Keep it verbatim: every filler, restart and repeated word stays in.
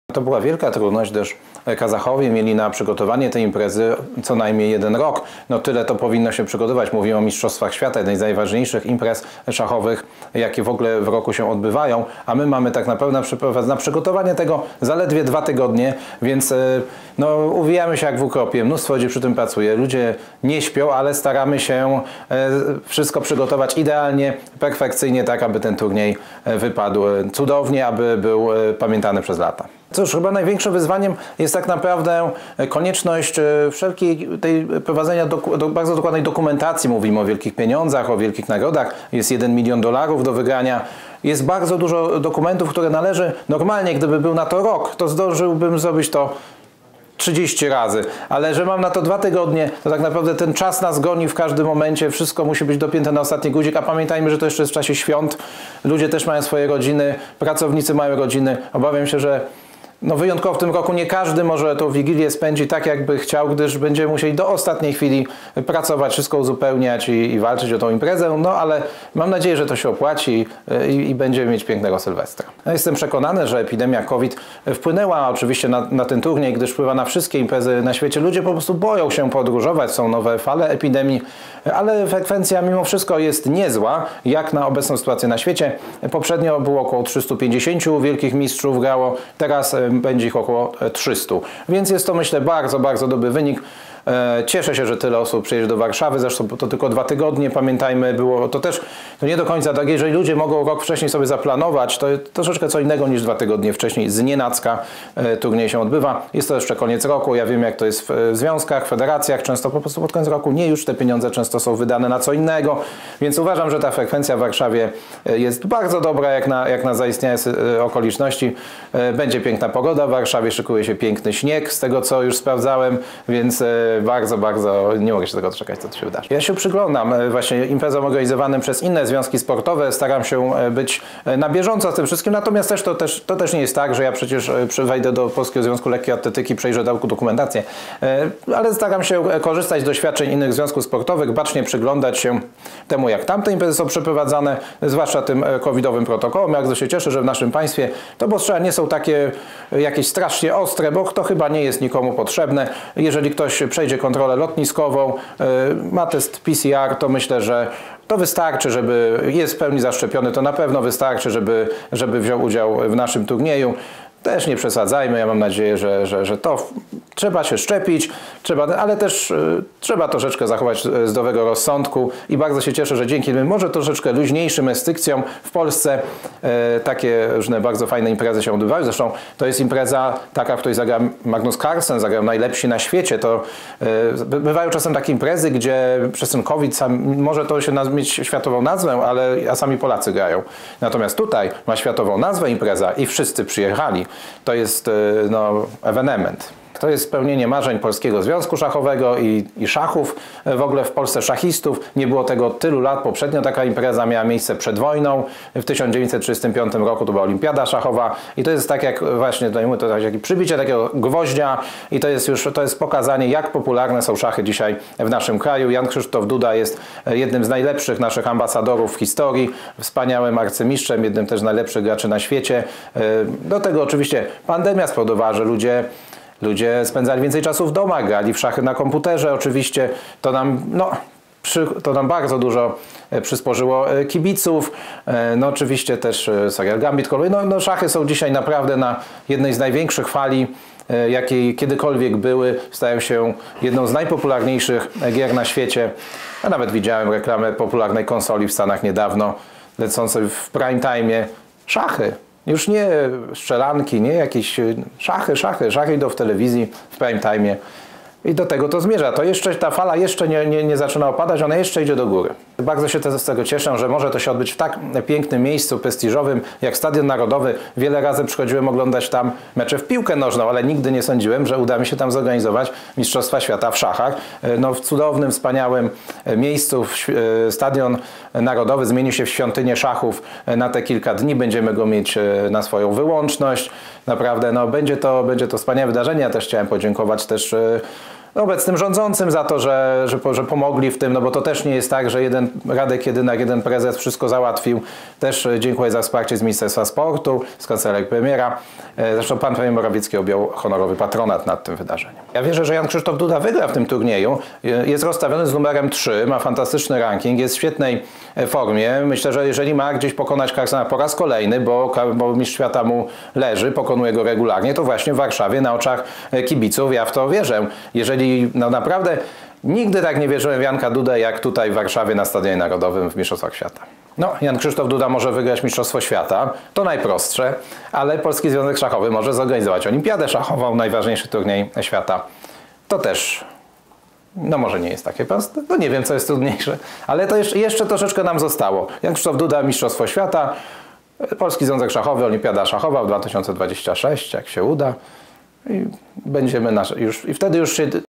To była wielka trudność, gdyż Kazachowie mieli na przygotowanie tej imprezy co najmniej jeden rok. No tyle to powinno się przygotować. Mówimy o Mistrzostwach Świata, jednej z najważniejszych imprez szachowych, jakie w ogóle w roku się odbywają, a my mamy tak naprawdę na przygotowanie tego zaledwie dwa tygodnie, więc no, uwijamy się jak w ukropie. Mnóstwo ludzi przy tym pracuje. Ludzie nie śpią, ale staramy się wszystko przygotować idealnie, perfekcyjnie, tak aby ten turniej wypadł cudownie, aby był pamiętany przez lata. Cóż, chyba największym wyzwaniem jest tak naprawdę konieczność wszelkiej tej prowadzenia do, do bardzo dokładnej dokumentacji. Mówimy o wielkich pieniądzach, o wielkich nagrodach. Jest jeden milion dolarów do wygrania. Jest bardzo dużo dokumentów, które należy normalnie, gdyby był na to rok, to zdążyłbym zrobić to trzydzieści razy, ale że mam na to dwa tygodnie, to tak naprawdę ten czas nas goni w każdym momencie, wszystko musi być dopięte na ostatni guzik, a pamiętajmy, że to jeszcze jest w czasie świąt, ludzie też mają swoje rodziny, pracownicy mają rodziny, obawiam się, że no wyjątkowo w tym roku nie każdy może tą Wigilię spędzi tak, jakby chciał, gdyż będziemy musieli do ostatniej chwili pracować, wszystko uzupełniać i, i walczyć o tą imprezę, no ale mam nadzieję, że to się opłaci i, i będziemy mieć pięknego Sylwestra. Ja jestem przekonany, że epidemia COVID wpłynęła oczywiście na, na ten turniej, gdyż wpływa na wszystkie imprezy na świecie. Ludzie po prostu boją się podróżować, są nowe fale epidemii, ale frekwencja mimo wszystko jest niezła, jak na obecną sytuację na świecie. Poprzednio było około trzystu pięćdziesięciu wielkich mistrzów grało, teraz będzie ich około trzystu. Więc jest to, myślę, bardzo, bardzo dobry wynik. Cieszę się, że tyle osób przyjedzie do Warszawy, zresztą to tylko dwa tygodnie, pamiętajmy, było to też to nie do końca tak, jeżeli ludzie mogą rok wcześniej sobie zaplanować, to troszeczkę co innego niż dwa tygodnie wcześniej, z nienacka turniej się odbywa. Jest to jeszcze koniec roku, ja wiem jak to jest w związkach, federacjach, często po prostu pod koniec roku nie, już te pieniądze często są wydane na co innego, więc uważam, że ta frekwencja w Warszawie jest bardzo dobra jak na, jak na zaistniałe okoliczności. Będzie piękna pogoda w Warszawie, szykuje się piękny śnieg, z tego co już sprawdzałem, więc bardzo, bardzo nie mogę się tego doczekać, co tu się wydarzy. Ja się przyglądam właśnie imprezom organizowanym przez inne związki sportowe, staram się być na bieżąco z tym wszystkim, natomiast też to, też to też nie jest tak, że ja przecież wejdę do Polskiego Związku Lekkiej Atletyki, przejrzę całą dokumentację, ale staram się korzystać z doświadczeń innych związków sportowych, bacznie przyglądać się temu, jak tamte imprezy są przeprowadzane, zwłaszcza tym covidowym protokołom. Bardzo się cieszę, że w naszym państwie to obostrzenia nie są takie jakieś strasznie ostre, bo to chyba nie jest nikomu potrzebne. Jeżeli ktoś przejdzie kontrolę lotniskową, ma test P C R, to myślę, że to wystarczy, żeby jest w pełni zaszczepiony, to na pewno wystarczy, żeby, żeby wziął udział w naszym turnieju. Też nie przesadzajmy, ja mam nadzieję, że, że, że to trzeba się szczepić, trzeba, ale też y, trzeba troszeczkę zachować zdrowego rozsądku i bardzo się cieszę, że dzięki tym może troszeczkę luźniejszym restrykcjom w Polsce y, takie różne bardzo fajne imprezy się odbywają. Zresztą to jest impreza taka, w której zagrał Magnus Carlsen, zagrał najlepsi na świecie. To y, bywają czasem takie imprezy, gdzie przez ten COVID sam, może to się mieć światową nazwę, ale a sami Polacy grają. Natomiast tutaj ma światową nazwę impreza i wszyscy przyjechali. To jest no, ewenement. To jest spełnienie marzeń Polskiego Związku Szachowego i, i szachów. W ogóle w Polsce szachistów. Nie było tego od tylu lat. Poprzednio taka impreza miała miejsce przed wojną. W tysiąc dziewięćset trzydziestym piątym roku to była Olimpiada Szachowa. I to jest tak jak właśnie tutaj mówię, to tak jak przybicie takiego gwoździa i to jest już to jest pokazanie, jak popularne są szachy dzisiaj w naszym kraju. Jan Krzysztof Duda jest jednym z najlepszych naszych ambasadorów w historii. Wspaniałym arcymistrzem, jednym też z najlepszych graczy na świecie. Do tego oczywiście pandemia spowodowała, że ludzie Ludzie spędzali więcej czasu w domach, grali w szachy na komputerze oczywiście. To nam, no, przy, to nam bardzo dużo przysporzyło kibiców. No oczywiście też serial Gambit Królowej. No, no szachy są dzisiaj naprawdę na jednej z największych fali, jakiej kiedykolwiek były. Stają się jedną z najpopularniejszych gier na świecie. Ja nawet widziałem reklamę popularnej konsoli w Stanach niedawno, lecącej w prime time'ie. Szachy. Już nie strzelanki, nie jakieś szachy, szachy, szachy idą w telewizji, w prime time'ie. I do tego to zmierza. To jeszcze, ta fala jeszcze nie, nie, nie zaczyna opadać, ona jeszcze idzie do góry. Bardzo się też z tego cieszę, że może to się odbyć w tak pięknym miejscu, prestiżowym, jak Stadion Narodowy. Wiele razy przychodziłem oglądać tam mecze w piłkę nożną, ale nigdy nie sądziłem, że uda mi się tam zorganizować Mistrzostwa Świata w szachach. No, w cudownym, wspaniałym miejscu Stadion Narodowy zmienił się w świątynię szachów na te kilka dni. Będziemy go mieć na swoją wyłączność. Naprawdę no, będzie, to, będzie to wspaniałe wydarzenie. Ja też chciałem podziękować też obecnym rządzącym za to, że, że, że pomogli w tym, no bo to też nie jest tak, że jeden Radek Jedynak, jeden prezes wszystko załatwił. Też dziękuję za wsparcie z Ministerstwa Sportu, z kancelarii premiera. Zresztą pan premier Morawiecki objął honorowy patronat nad tym wydarzeniem. Ja wierzę, że Jan Krzysztof Duda wygra w tym turnieju. Jest rozstawiony z numerem trzy, ma fantastyczny ranking, jest w świetnej formie. Myślę, że jeżeli ma gdzieś pokonać Carlsena po raz kolejny, bo, bo mistrz świata mu leży, pokonuje go regularnie, to właśnie w Warszawie na oczach kibiców ja w to wierzę. Jeżeli no naprawdę nigdy tak nie wierzyłem w Janka Dudę, jak tutaj w Warszawie na Stadionie Narodowym w Mistrzostwach Świata. No, Jan Krzysztof Duda może wygrać Mistrzostwo Świata, to najprostsze, ale Polski Związek Szachowy może zorganizować Olimpiadę Szachową, najważniejszy turniej świata. To też, no może nie jest takie proste, no nie wiem, co jest trudniejsze, ale to jeszcze, jeszcze troszeczkę nam zostało. Jan Krzysztof Duda, Mistrzostwo Świata, Polski Związek Szachowy, Olimpiada Szachowa w dwa tysiące dwudziestym szóstym, jak się uda. I będziemy nasze, już, i wtedy już się